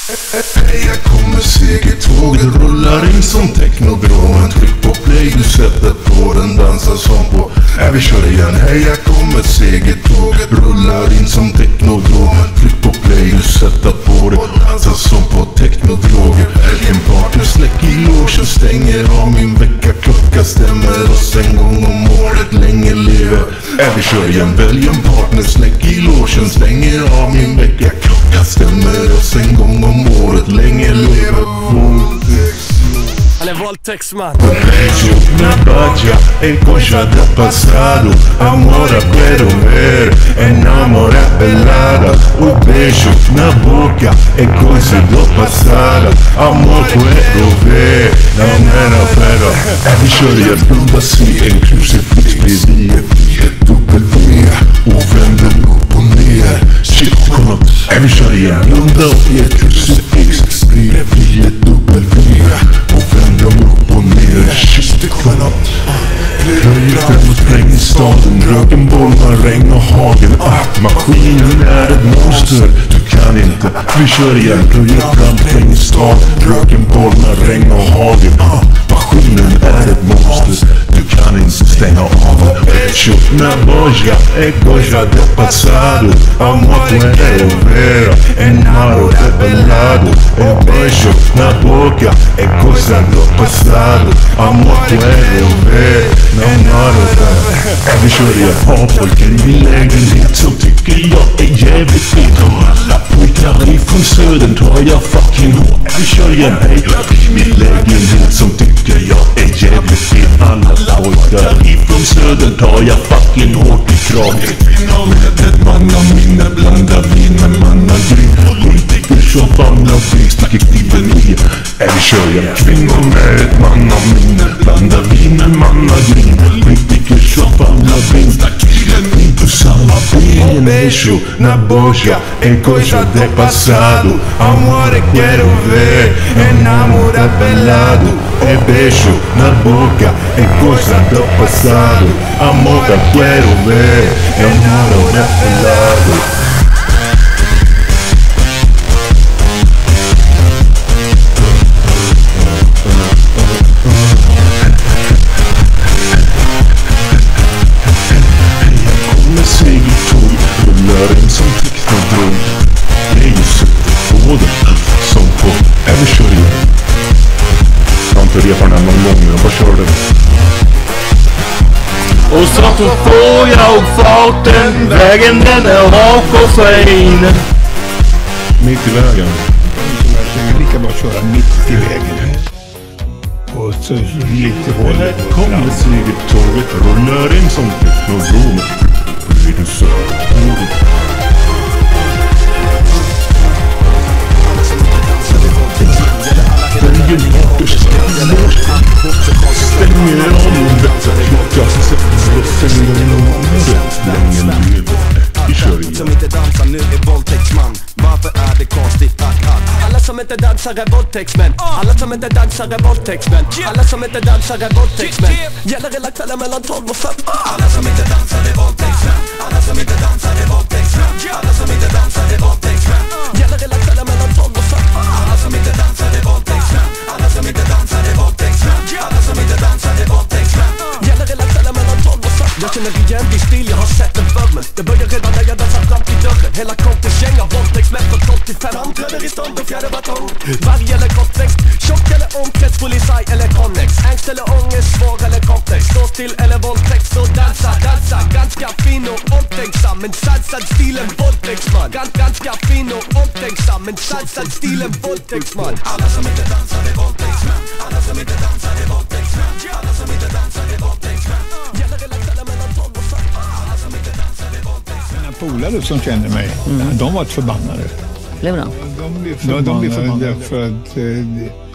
Jag kommer Segertåget rullar in som teknodromen. Tryck på play, du sätter på den, dansar som på. Vi kör igen. Hej, jag kommer Segertåget rullar in som teknodromen. Tryck på play, du sätter på den, dansar som på teknodroger. En partner släck i logen, stänger av min veckaklocka. Stämmer oss en gång om året, länge lever. Vi kör igen. Välj en partner, släck i logen, stänger av min veckaklocka. Stämmer oss en gång om året, länge lever. Han är våldtäktsman. Beijo na baja, en cosa del pasado. Amore puedo ver, enamorada. Un beijo na boca, en cosa del pasado. Amor puedo ver, pero. Vi kör igen. Blunda se en crucifix bredvid ett W och vänder upp och ner. Shit, kom upp. Vi kör igen. Blunda se en crucifix bredvid ett W och vänder upp och ner. Shit, kom upp. Plöjer spräng i staden, röken bollar, regn och hagen. Maskinen är ett monster, du kan inte. Vi kör igen. Plöjer spräng i staden, röken bollar, regn och hagen. Maskinen är ett monster, du kan inte stänga av. Hecho na boja, cosa del pasado. Amor puedo ver, enamorado. Un beijo na boca, cosa del pasado. Amor puedo ver, enamorado. Vi kör igen. Har folken i min lägenhet som tycker jag är jävligt fet. Och alla pojkar ifrån södern tar jag fucking hårt. Vi kör igen. Hej, i min lägenhet som tycker jag är jävligt fet. Alla pojkar ifrån södern tar jag fucking hårt i kragen. Med ett mannaminne blandar vin med mannagryn. Politiker som famlar flyg, sticker kniven i. Vi kör igen. Kvinnor med ett mannaminne blandar vin med mannagryn. Politiker som famlar flyg, sticker kniven i. På samma ben. Beijo na boca, en cosa del pasado. Amore quiero ver, enamorado pelado. Un beijo na boca, en cosa del pasado. Amor quiero ver, enamorado pelado. Segertåget rullar in som teknodrom. Jag sätter på den som på. Vi kör igen. Jag har inte repat den någon gång, jag bara kör den. Och så får jag farten. Vägen den är rak och fin. Mitt i vägen. Jag kan lika bra köra mitt i vägen. Och så lite hållet. Kommer Segertåget rullar in som teknodrom. Du sa ordet. Väljer bort stänger av min veckaklocka. Sätter en gång om året, länge lever. Vi kör igen. Som inte dansar nu är våldtäktsman. Varför är det konstigt att alla som inte dansar är våldtäktsmän? Alla som inte dansar är våldtäktsmän. Alla som inte dansar är våldtäktsmän. Gäller hela kvällen mellan 12 och 5. Alla som inte dansar är våldtäktsmän. Alla som inte dansar är våldtäktsmän. Alla som inte dansar är våldtäktsmän. Gäller hela kvällen mellan 12 och 5. Alla som inte dansar är våldtäktsmän. Alla som inte dansar är våldtäktsmän. Alla som inte dansar är våldtäktsmän. Gäller hela kvällen mellan 12 och 5. Jag känner igen din stil, jag har sett den förr. Men det börjar redan när jag dansar fram till dörren. Hela kompis-gäng av våldtäktsmän från 12 till 5. Framträder i stånd och fjärde batong. Varg eller kortväxt, tjock eller omkrets, polisaj eller connex. Angst eller ångest, svår eller komplex. Stå still eller våldtäkt, så dansa. Ganska fin och omtänksam, men sansad stilen våldtäktsman. Ganska fin och omtänksam, men sansad stilen våldtäktsman. Alla som inte dansar är våldtäktsmän. Alla som inte dansar är våldtäktsmän. Alla som inte dansar är våldtäktsmän. Gäller hela kvällen mellan 12 och 5. Alla som inte dansar är våldtäktsmän. Mina polare som känner mig, de var förbannade. Blev de? De blev förbannade för att